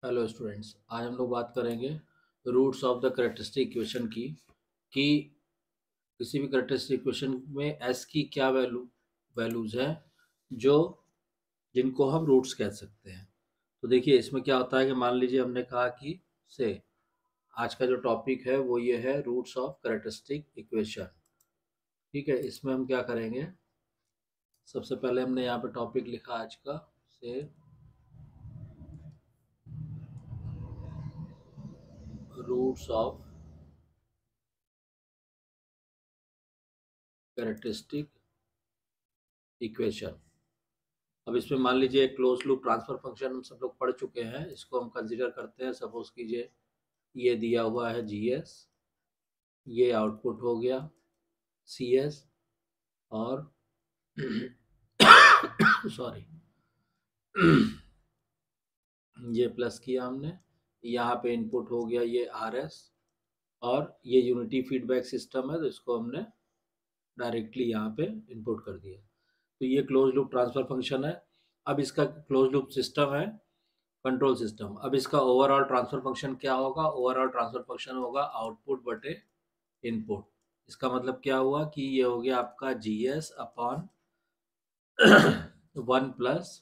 Hello students, आज हम लोग बात करेंगे roots of the characteristic equation की कि किसी भी कैरेक्टरिस्टिक इक्वेशन में एस की क्या वैल्यूज है जो जिनको हम रूट्स कह सकते हैं। तो देखिए इसमें क्या होता है कि मान लीजिए हमने कहा कि से आज का जो टॉपिक है वो ये है रूट्स ऑफ कैरेक्टरिस्टिक इक्वेशन। ठीक है, इसमें हम क्या करेंगे, सबसे पहले हमने यहाँ पे टॉपिक लिखा आज का से रूट्स ऑफ कैरेक्टरिस्टिक इक्वेशन। अब इसमें मान लीजिए क्लोज लूप ट्रांसफर फंक्शन हम सब लोग पढ़ चुके हैं, इसको हम कंसीडर करते हैं। सपोज कीजिए ये दिया हुआ है जीएस, ये आउटपुट हो गया सीएस और सॉरी ये प्लस किया हमने, यहाँ पे इनपुट हो गया ये आरएस और ये यूनिटी फीडबैक सिस्टम है तो इसको हमने डायरेक्टली यहाँ पे इनपुट कर दिया। तो ये क्लोज लूप ट्रांसफर फंक्शन है। अब इसका क्लोज लूप सिस्टम है कंट्रोल सिस्टम। अब इसका ओवरऑल ट्रांसफर फंक्शन क्या होगा? ओवरऑल ट्रांसफर फंक्शन होगा आउटपुट बटे इनपुट। इसका मतलब क्या हुआ कि ये हो गया आपका जीएस अपॉन 1 प्लस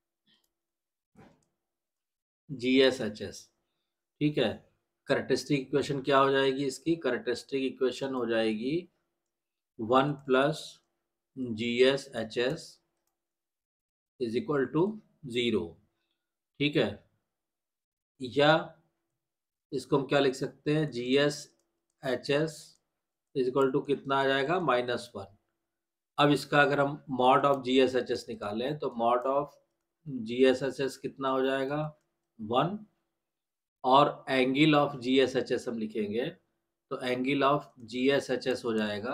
GSHS। ठीक है, कैरेक्टरिस्टिक इक्वेशन क्या हो जाएगी? इसकी कैरेक्टरिस्टिक इक्वेशन हो जाएगी 1 plus GSHS is equal to 0। ठीक है, या इसको हम क्या लिख सकते हैं? GSHS इज इक्वल टू कितना आ जाएगा? -1। अब इसका अगर हम मॉड ऑफ GSHS निकालें तो मॉड ऑफ GSHS कितना हो जाएगा? 1। और एंगल ऑफ GSHS हम लिखेंगे तो एंगल ऑफ GSHS हो जाएगा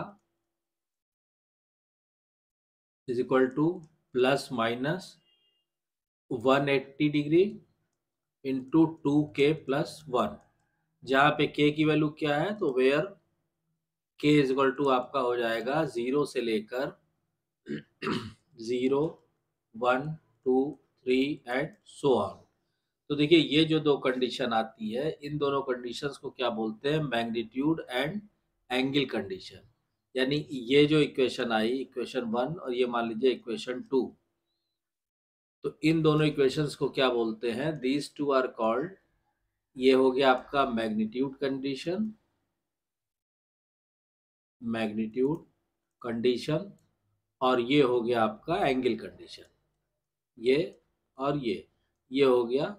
is equal to plus minus 180 degree into 2K plus 1। जहाँ पे K की वैल्यू क्या है तो where K is equal to आपका हो जाएगा 0 से लेकर 0, 1, 2, 3 एंड सो ऑन। तो देखिए ये जो दो कंडीशन आती है, इन दोनों कंडीशंस को क्या बोलते हैं? Magnitude and angle condition. यानी ये जो इक्वेशन आई, इक्वेशन 1 और ये मान लीजिए इक्वेशन 2, तो इन दोनों इक्वेशंस को क्या बोलते हैं? दीज टू आर कॉल्ड, ये हो गया आपका मैग्नीट्यूड कंडीशन, मैग्नीट्यूड कंडीशन, और ये हो गया आपका एंगल कंडीशन। ये और ये हो गया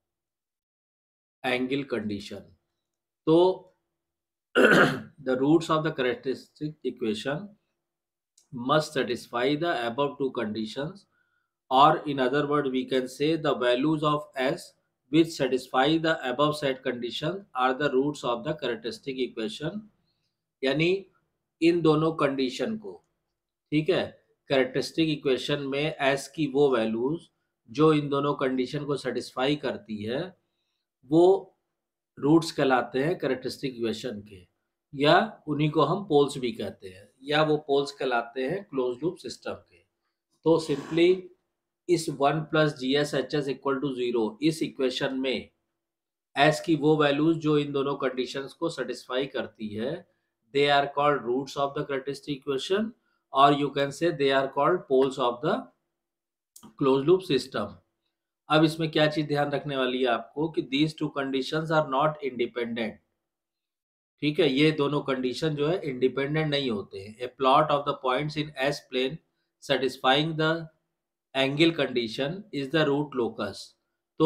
एंगल कंडीशन। तो the roots of the characteristic equation must satisfy the above two conditions, or in other words we can say the values of s which satisfy the above said condition are the roots of the characteristic equation। यानी इन दोनों condition को, ठीक है, characteristic equation में s की वो values जो इन दोनों कंडीशन को सेटिस्फाई करती है वो रूट्स कहलाते हैं कैरेक्टरिस्टिक इक्वेशन के, या उन्हीं को हम पोल्स भी कहते हैं, या वो पोल्स कहलाते हैं क्लोज लूप सिस्टम के। तो सिंपली इस 1 प्लस GSHS इक्वल टू 0 इस इक्वेशन में एस की वो वैल्यूज जो इन दोनों कंडीशंस को सेटिस्फाई करती है, they are called roots of the characteristic equation, और you can say they are called poles of the close loop system. अब इसमें क्या चीज ध्यान रखने वाली है आपको कि these two conditions are not independent. ठीक है, ये दोनों कंडीशन जो है इंडिपेंडेंट नहीं होते हैं। A plot of the points in S plane satisfying the angle condition is the root locus. तो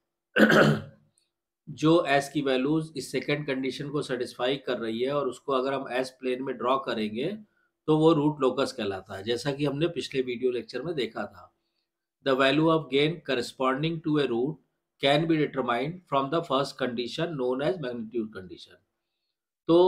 जो एस की वैल्यूज इस सेकंड कंडीशन को सेटिस्फाई कर रही है और उसको अगर हम एस प्लेन में ड्रॉ करेंगे तो वो रूट लोकस कहलाता है, जैसा कि हमने पिछले वीडियो लेक्चर में देखा था। The value of gain corresponding to a root can be determined from the first condition known as magnitude condition. तो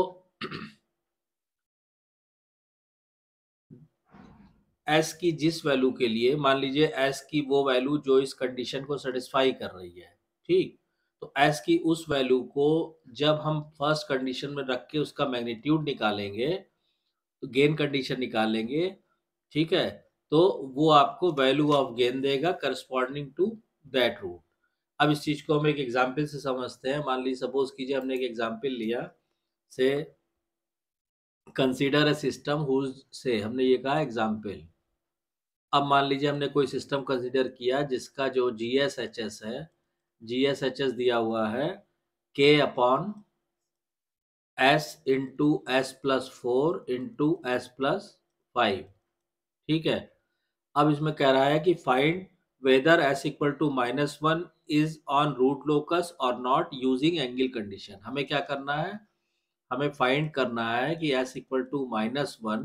एस की जिस वैल्यू के लिए, मान लीजिए एस की वो वैल्यू जो इस कंडीशन को सेटिस्फाई कर रही है, ठीक, तो एस की उस वैल्यू को जब हम फर्स्ट कंडीशन में रख के उसका मैग्नीट्यूड निकालेंगे, तो गेन कंडीशन निकालेंगे, ठीक है, तो वो आपको वैल्यू ऑफ गेन देगा करस्पॉन्डिंग टू दैट रूट। अब इस चीज को हम एक एग्जाम्पल से समझते हैं। मान लीजिए सपोज कीजिए हमने एक एग्जाम्पल लिया से कंसीडर अ सिस्टम हुज से हमने ये कहा एग्जाम्पल। अब मान लीजिए हमने कोई सिस्टम कंसीडर किया जिसका जो जी एस एच एस है, जी एस एच एस दिया हुआ है K upon s into s plus four into s plus five. ठीक है। अब इसमें कह रहा है कि find whether s equal to minus one is on root locus और नॉट यूजिंग एंगल कंडीशन। हमें क्या करना है, हमें फाइंड करना है कि s equal to minus one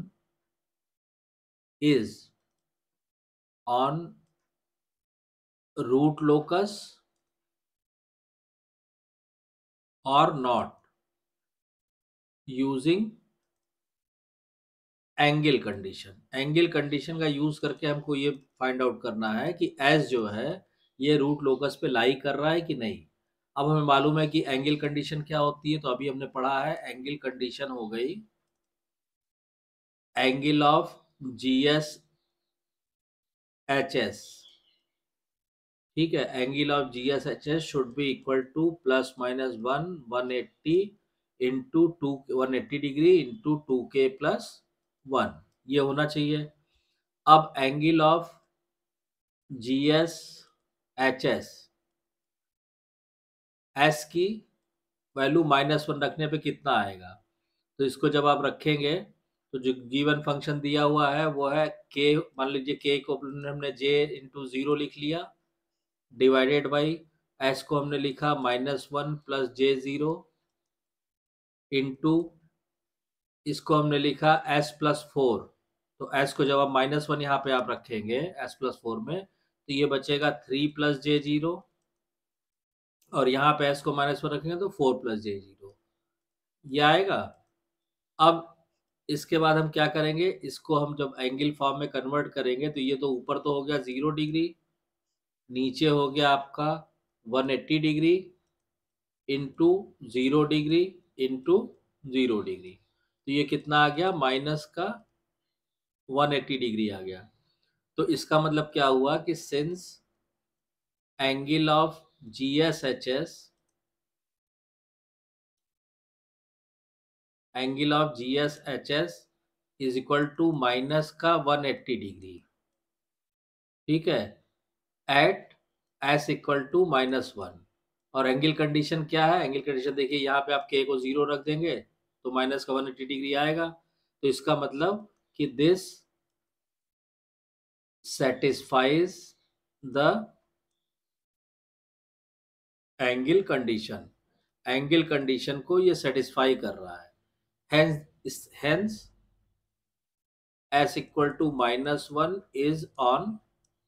is on root locus और not using angle condition. Angle condition का यूज करके हमको ये फाइंड आउट करना है कि एस जो है ये रूट लोकस पे लाई कर रहा है कि नहीं। अब हमें मालूम है कि एंगल कंडीशन क्या होती है, तो अभी हमने पढ़ा है एंगल कंडीशन हो गई angle of G s H s. ठीक है, angle of G s H s should be equal to plus minus one 180 into two 180 degree into two K plus one, ये होना चाहिए। अब angle of G s H s, s की value minus one रखने पे कितना आएगा, तो इसको जब आप रखेंगे तो जो गिवन फंक्शन दिया हुआ है वो है के, मान लीजिए के को हमने जे इंटू जीरो लिख लिया डिवाइडेड बाई एस को हमने लिखा minus one plus j zero into इसको हमने लिखा एस प्लस फोर। तो एस को जब आप माइनस वन यहाँ पे आप रखेंगे एस प्लस फोर में, तो ये बचेगा थ्री प्लस जे जीरो, और यहाँ पे एस को माइनस वन रखेंगे तो फोर प्लस जे जीरो, ये आएगा। अब इसके बाद हम क्या करेंगे, इसको हम जब एंगल फॉर्म में कन्वर्ट करेंगे तो ये तो ऊपर तो हो गया 0 डिग्री, नीचे हो गया आपका 180 degree into 0 degree into 0 degree, तो ये कितना आ गया माइनस का 180 डिग्री आ गया। तो इसका मतलब क्या हुआ कि since angle of G s H s, angle of G s H s is equal to minus का 180 डिग्री। ठीक है, at s equal to minus one. और एंगल कंडीशन क्या है, एंगल कंडीशन देखिए यहाँ पे आप के को जीरो रख देंगे तो माइनस का 180 डिग्री आएगा। तो इसका मतलब कि this satisfies the angle condition, angle condition को ये सेटिस्फाई कर रहा है। Hence s equal to minus one is on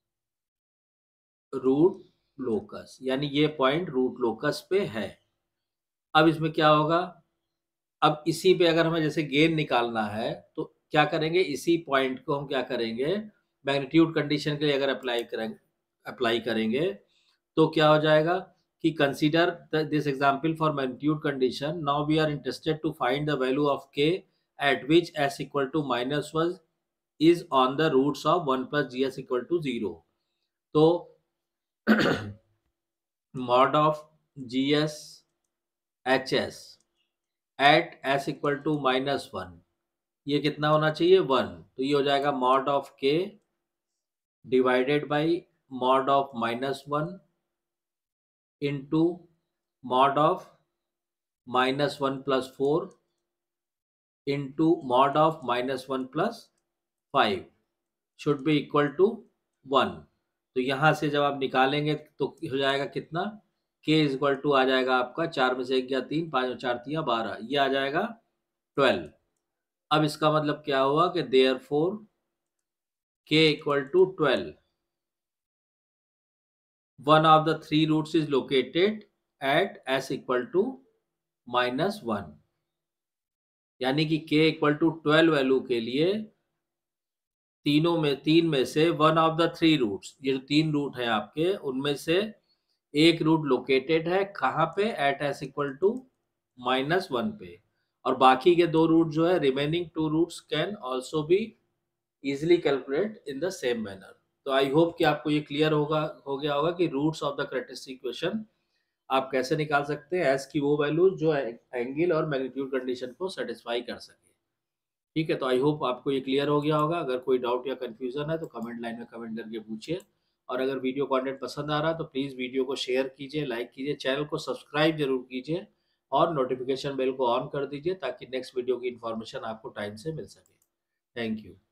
root locus, यानी ये पॉइंट रूट लोकस पे है। अब इसमें क्या होगा, अब इसी पे अगर हमें जैसे गेन निकालना है तो क्या करेंगे, इसी पॉइंट को हम क्या करेंगे मैग्नीट्यूड कंडीशन के लिए अगर अप्लाई करेंगे तो क्या हो जाएगा कि consider this example for magnitude condition, now we are interested to find the value of K at which s equal to minus one is on the roots of one plus G s equal to zero. तो mod of G s H s at s equal to minus one, ये कितना होना चाहिए one, तो ये हो जाएगा mod of K divided by mod of minus one into mod of minus one plus four into mod of minus one plus five should be equal to one. तो यहाँ से जब आप निकालेंगे तो हो जाएगा कितना, के इज इक्वल टू आ जाएगा आपका, चार में से एक गया तीन, पाँच और चार तिया 12, ये आ जाएगा 12। अब इसका मतलब क्या हुआ कि therefore K equal to 12, one of the three roots is located at s equal to minus one, यानी कि k इक्वल टू 12 वैल्यू के लिए तीन में से one of the three roots, ये जो तीन रूट है आपके उनमें से एक रूट लोकेटेड है कहाँ पे, at s equal to minus one पे, और बाकी के दो रूट जो है remaining two roots can also be easily calculate in the same manner. तो आई होप कि आपको ये क्लियर हो गया होगा कि roots of the characteristic equation आप कैसे निकाल सकते हैं एज की वो वैल्यू जो एंगल और मैग्नीट्यूड कंडीशन को सेटिस्फाई कर सके। ठीक है, तो आई होप आपको ये क्लियर हो गया होगा। अगर कोई डाउट या कंफ्यूजन है तो कमेंट लाइन में कमेंट करके पूछिए। और अगर वीडियो कंटेंट पसंद आ रहा है तो प्लीज़ वीडियो को शेयर कीजिए, लाइक कीजिए, चैनल को सब्सक्राइब जरूर कीजिए और नोटिफिकेशन बेल को ऑन कर दीजिए ताकि नेक्स्ट वीडियो की इन्फॉर्मेशन आपको टाइम से मिल सके। Thank you.